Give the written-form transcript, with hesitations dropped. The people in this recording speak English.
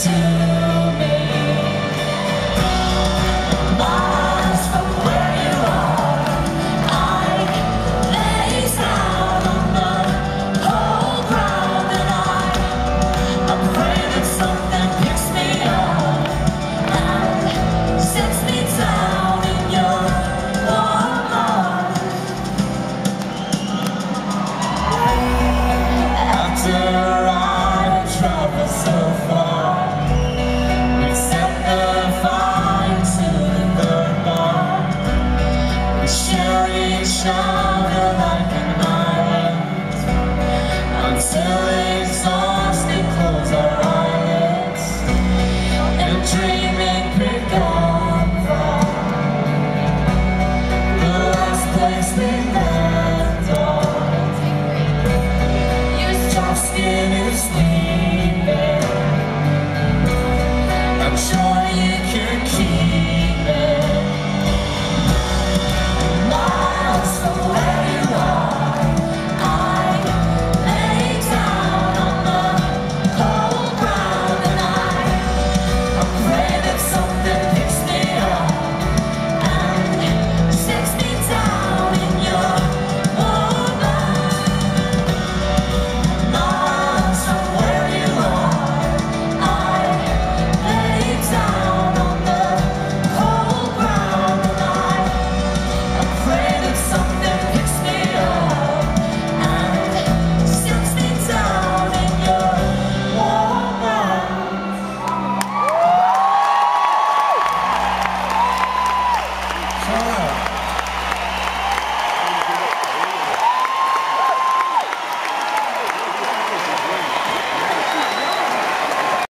to me. Miles from where you are, I lay down on the cold ground, and I'm afraid that something picks me up and sets me down in your warm arms. After I travel so far, we set the fire to the burn. We share each other like an island until